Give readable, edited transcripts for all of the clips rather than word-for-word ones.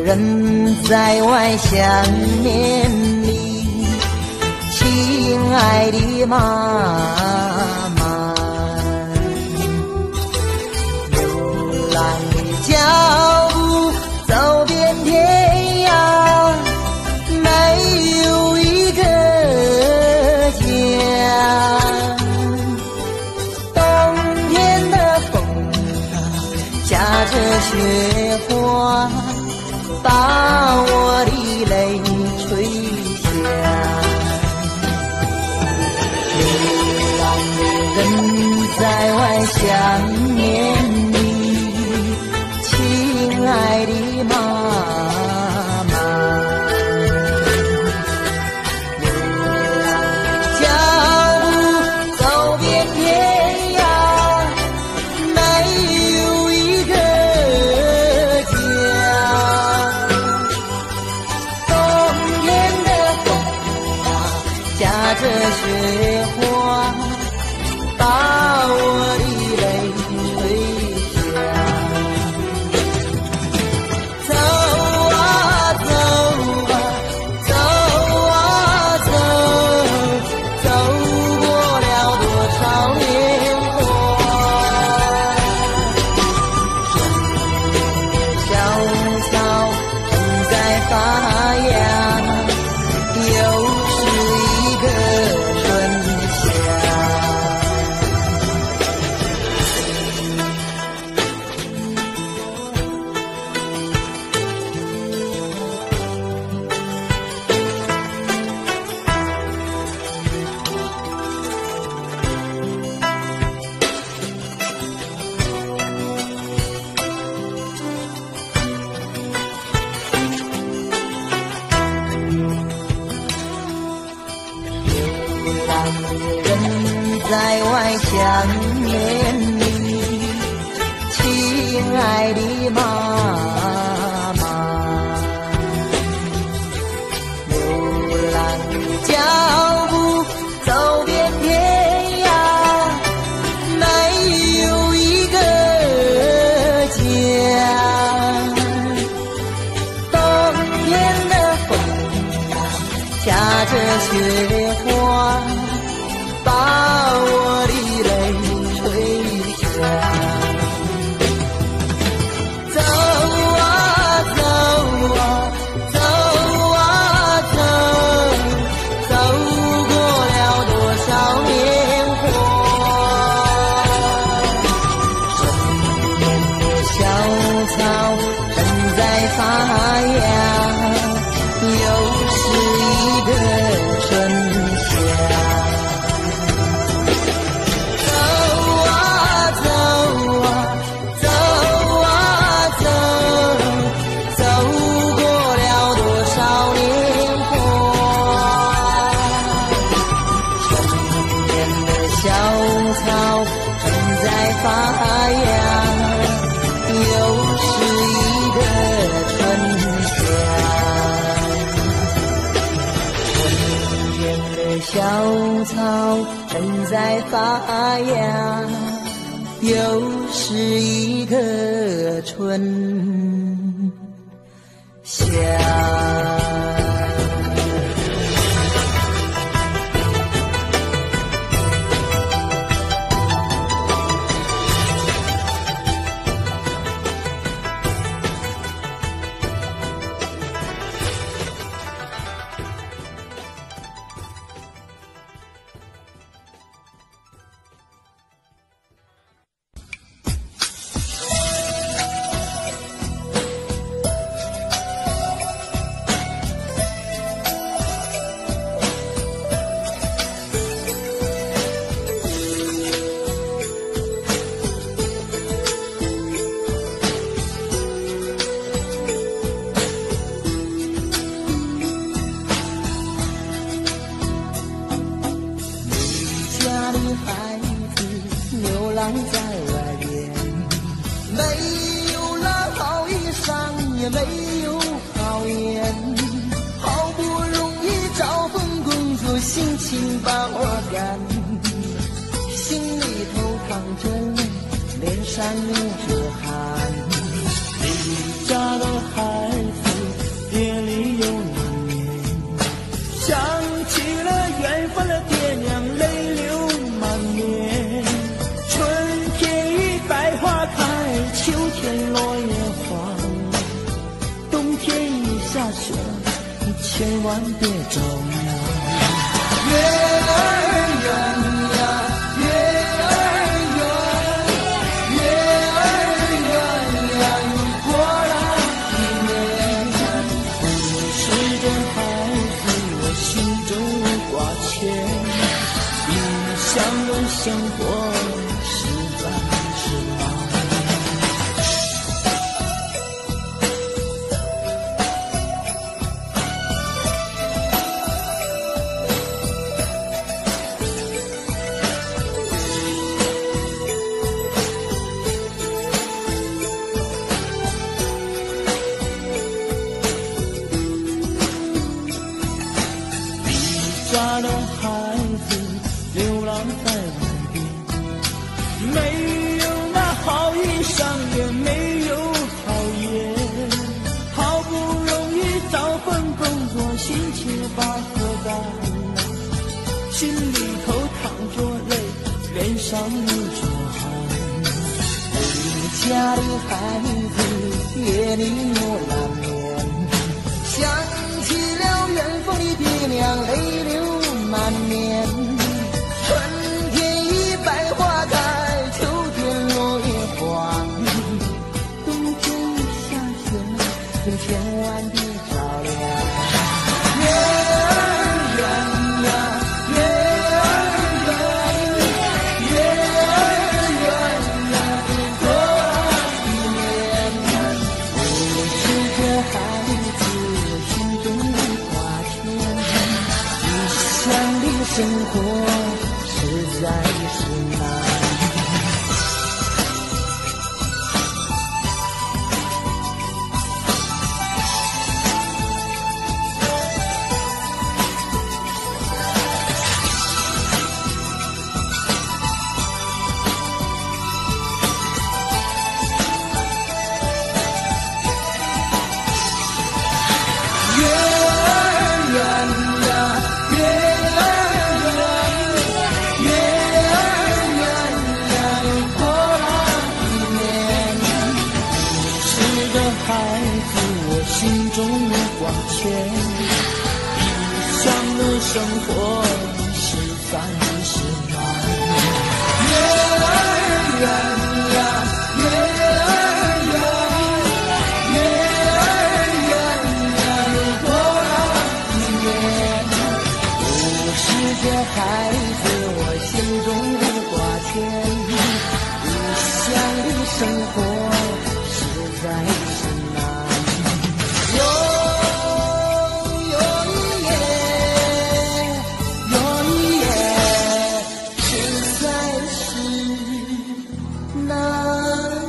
人在外想念你，亲爱的妈妈。流浪的脚步走遍天涯，没有一个家。冬天的风啊，夹着雪花，把我的泪吹下。流浪的人在外想念你，亲爱的妈妈。流浪的脚步走遍天涯，没有一个家。冬天的风啊，夹着雪花，把我的泪吹下。走啊走啊走啊走，走过了多少年华。小草正在发芽，又是一个春夏。人在外想念你，亲爱的妈妈。流浪的脚步走遍天涯，没有一个家。冬天的风啊，夹着雪花，把我的泪吹下。走啊走啊走啊走，走过了多少年华。春天的小草正在发芽，又是一个春夏。发芽，又是一个春夏。春天的小草正在发芽，又是一个春夏。在外边，没有了好衣裳，也没有好颜，好不容易找份工作，心情把我赶，心里头淌着泪，脸上流着汗。离家的孩子天落叶黄，冬天一下雪，你千万别着凉。月儿圆呀，月儿圆，月儿圆呀，又过了一年。不是这孩子我心中挂牵，异乡的生活实在是难。家的孩子流浪在外边，没有那好衣裳，也没有好烟，好不容易找份工作，心切把喝干了，心里头淌着泪，脸上流着汗。回家的孩子夜里又难眠，想起了远方的爹娘，泪流满面。春天已百花开，秋天落叶黄，冬天已下雪，请千万别着凉。月儿圆呀，月儿圆，月儿圆呀，过一年。不是这孩子心中挂牵，异乡的生活实在是难。月儿圆呀，月儿圆，月儿圆呀，又过了一年。是个孩子我心中挂牵，异乡的生活实在是难。月儿圆呀，月儿圆，月儿圆呀，又过了一年。不是这孩子我心中挂牵，异乡的生活实在是难。哟哟耶，哟耶，实在是难。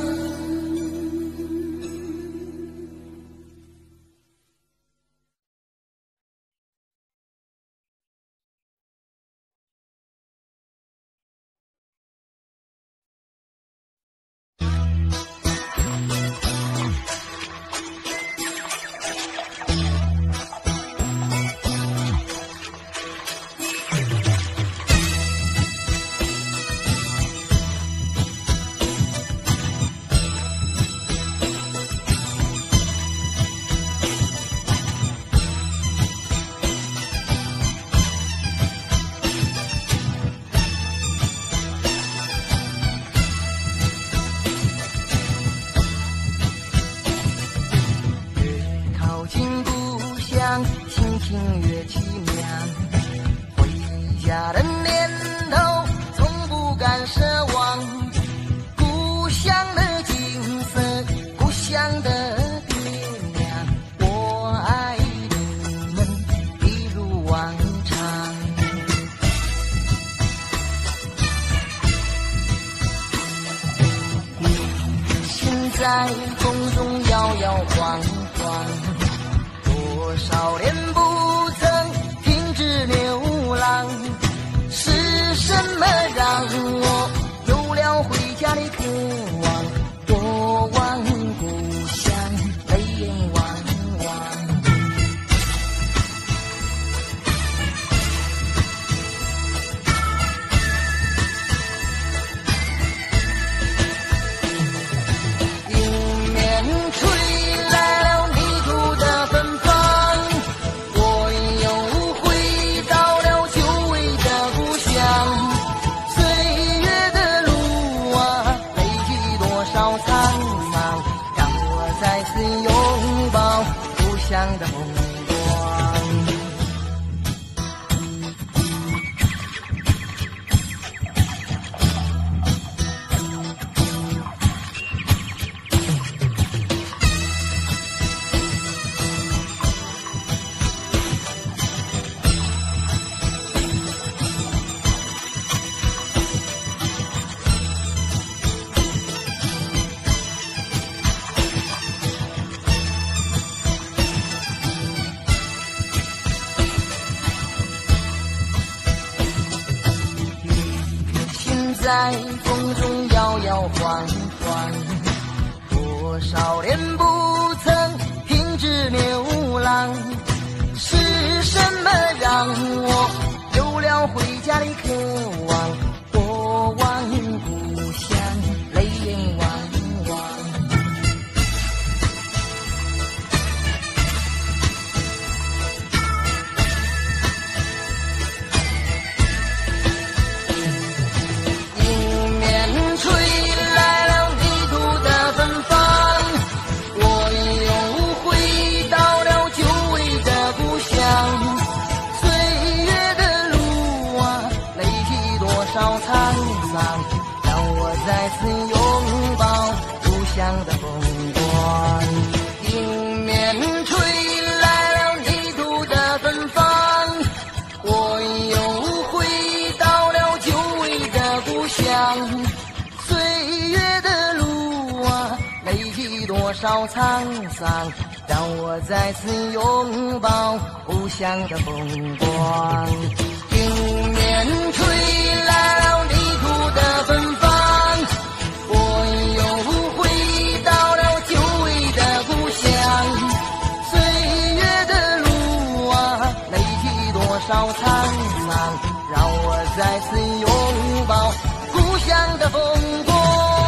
靠近故乡，心情越凄凉。回家的念头从不敢奢望。故乡的景色，故乡的爹娘，我爱你们一如往常。你现在风中摇摇晃晃，多少年不曾停止流浪，是什么让我有了回家的渴望？多望故乡，泪眼汪汪。因乡的风光。在风中摇摇晃晃，多少年不曾停止流浪，是什么让我有了回家的渴望？我望故乡，泪眼汪汪。再次拥抱故乡的风光，迎面吹来了泥土的芬芳，我又回到了久违的故乡。岁月的路啊，累积多少沧桑，让我再次拥抱故乡的风光。迎面吹来了泥土的芬芳，少沧桑，让我再次拥抱故乡的风光。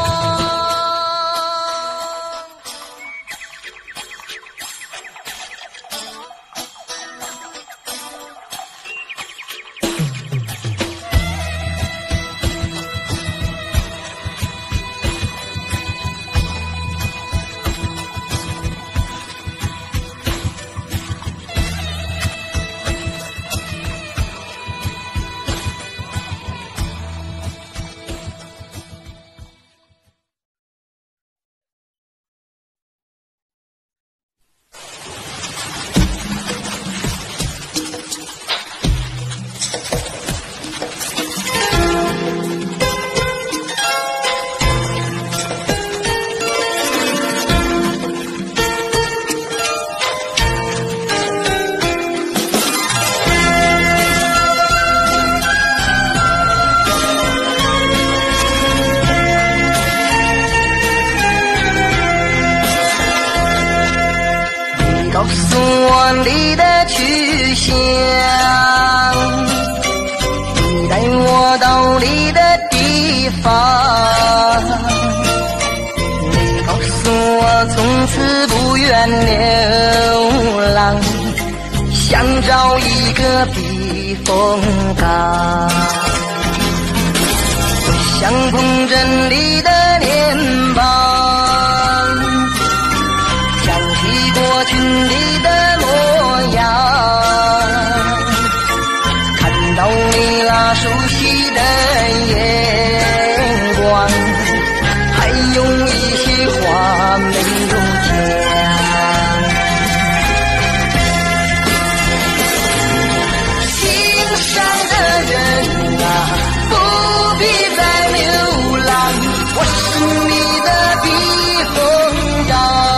告诉我你的去向，你带我到你的地方，你告诉我从此不愿流浪，想找一个避风港。我想捧着你的脸庞，想起过去你的模样，看到你那熟悉的眼光，还有一些话没有讲。心上的人啊，不必再流浪，我是你的避风港。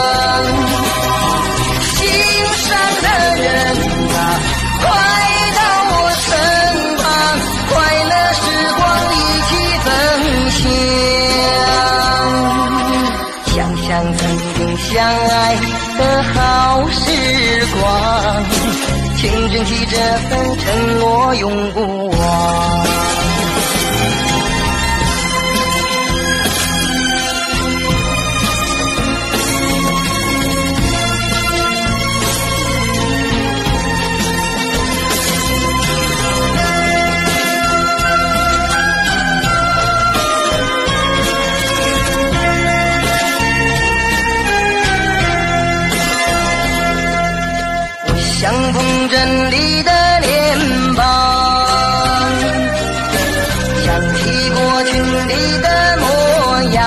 相爱的好时光，请珍惜这份承诺永不忘。 童真理的脸庞，想起过去你的模样，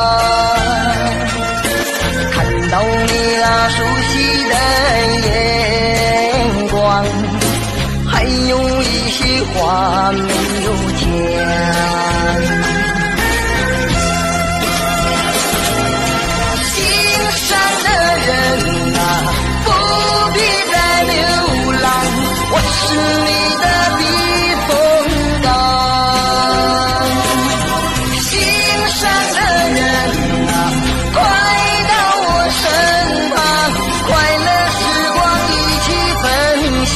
看到你那熟悉的眼光，还有一些话没有讲。心上的人啊，不必再流浪，我是你的避风港。心上的人啊，快到我身旁，快乐时光一起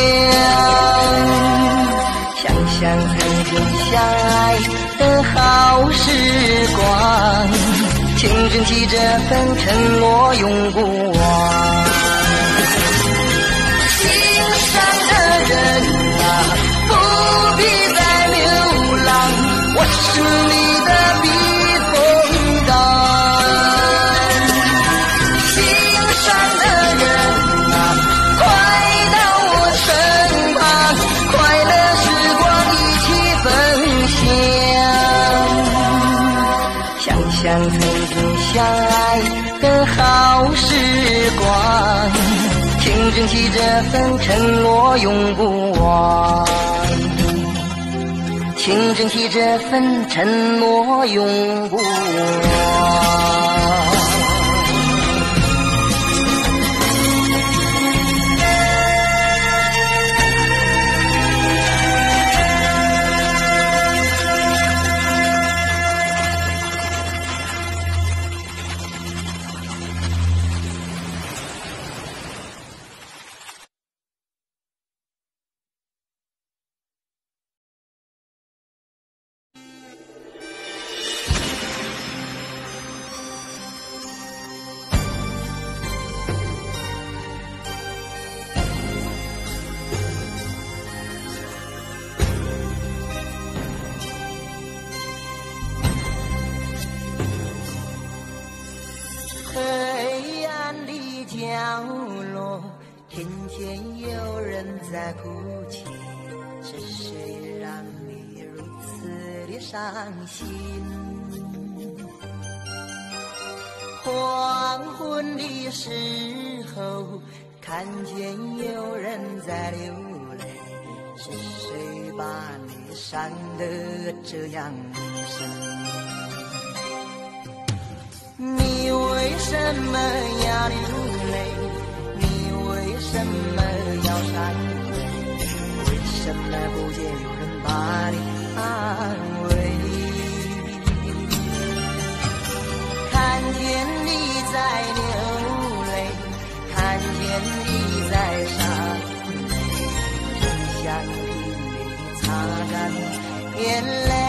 分享。想想曾经相爱的好时光，请珍惜这份承诺永不忘。人啊，不必再流浪，我是你的避风港。心上的人啊，快到我身旁，快乐时光一起分享。想想曾经相爱的好时光，请珍惜这份承诺永不忘，请珍惜这份承诺永不忘。角落，天天有人在哭泣，是谁让你如此的伤心？黄昏的时候，看见有人在流泪，是谁把你伤得这样深？你为什么要流泪？你为什么要潸泪？为什么不见有人把你安慰？看见你在流泪，看见你在潸泪，真想替你擦干眼泪。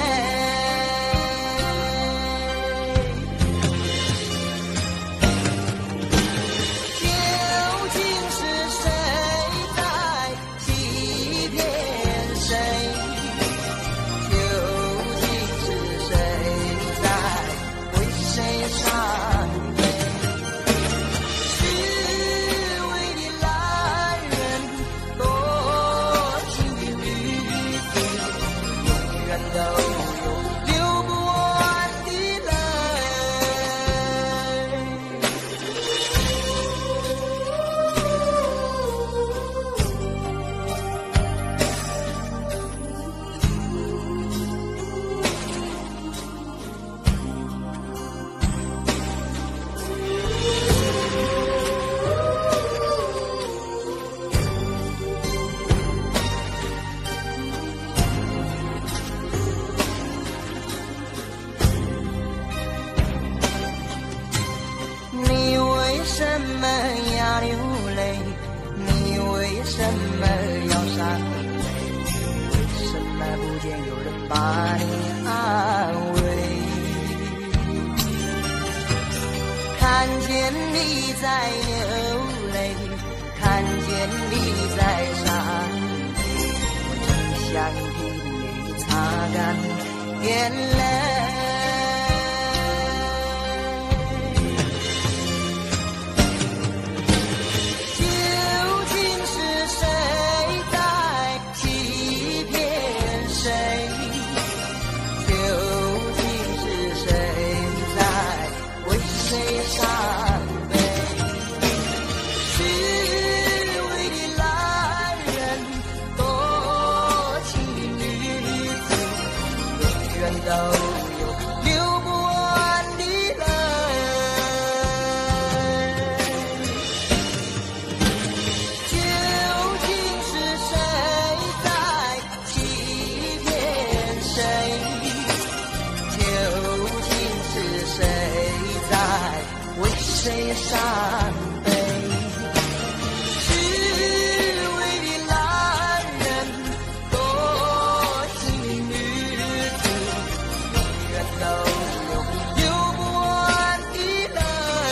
把你安慰，看见你在流泪，看见你在潸泪，我真想替你擦干眼泪。究竟是谁谁伤悲？只为你男人多情的女子，永远都流不完的泪。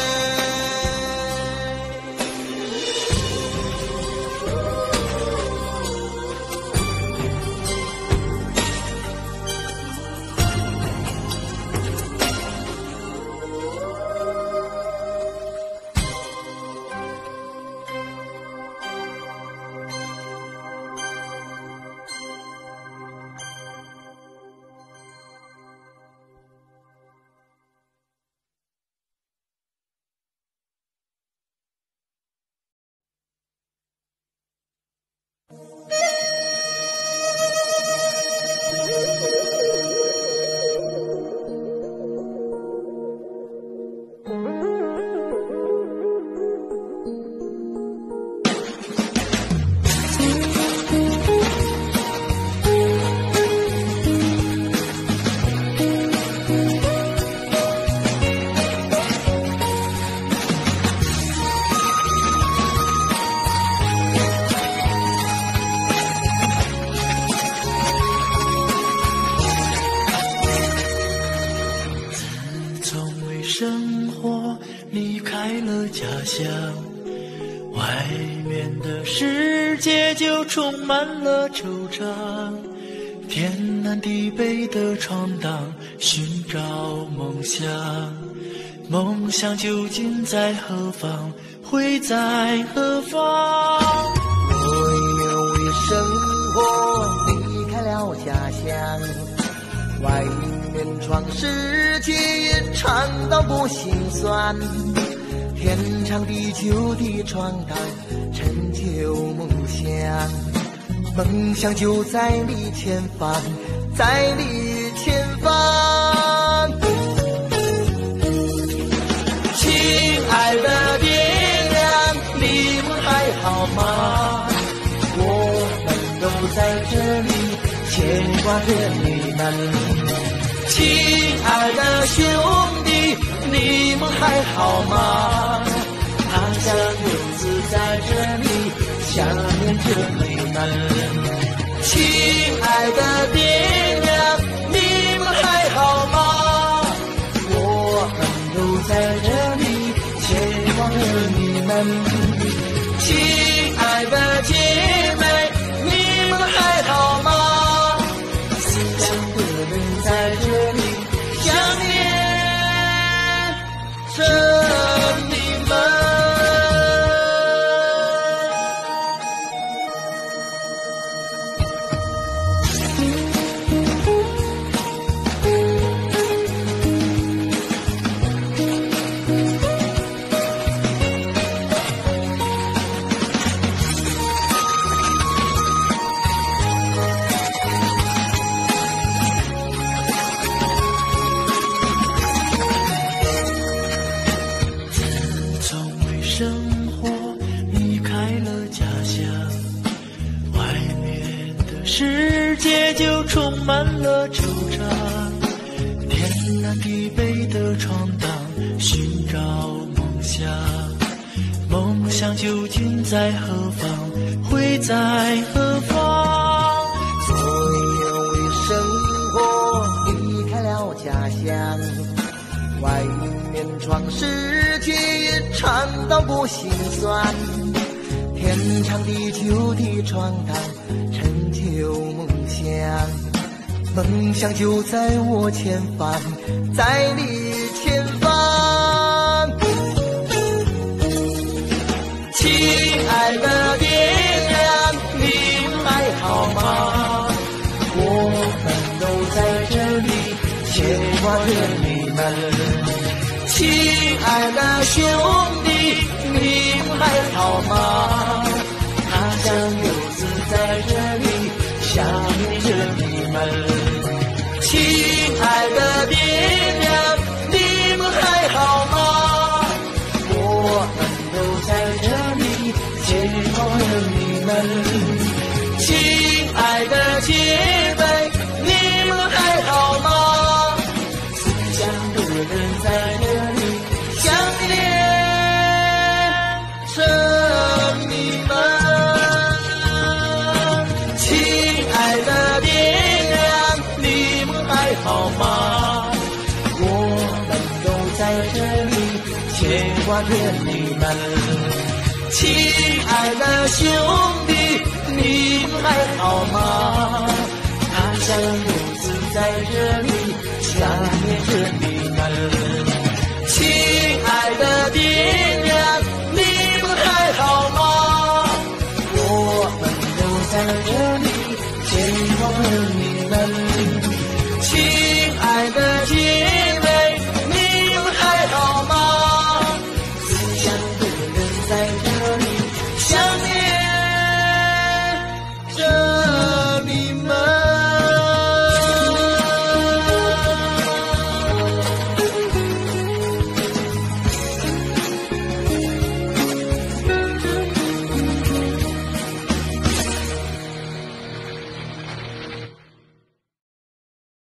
生活离开了家乡，外面的世界就充满了惆怅。天南地北的闯荡，寻找梦想，梦想究竟在何方，会在何方？ 我因为生活离开了家乡，外面闯世界也尝到过心酸，天长地久的闯荡，成就梦想，梦想就在你前方，在你前方。亲爱的爹娘，你们还好吗？我们都在这里牵挂着你们。亲爱的兄弟，你们还好吗？他乡游子在这里想念着你们。亲爱的爹娘，你们还好吗？我们都在这里牵望着你们。亲爱的姐妹，你们还好吗？思乡的人在这里想念着你们。 生活离开了家乡，外面的世界就充满了惆怅。天南地北的闯荡，寻找梦想，梦想究竟在何方，会在何方？ 所有为生活离开了家乡，外面闯世界也尝到过心酸，天长地久的闯荡，成就梦想，梦想就在我前方，在你前方。亲爱的爹娘，你们还好吗？我们都在这里牵挂着你们。亲爱的兄弟，你们还好吗？他乡游子在这里想念着你们。亲爱的爹娘，你们还好吗？我们都在这里牵挂着你们。亲爱的姐妹，你们还好吗？思乡的人在这里想念牵挂着你们。亲爱的兄弟，你们还好吗？他乡游子在这里想念着你们。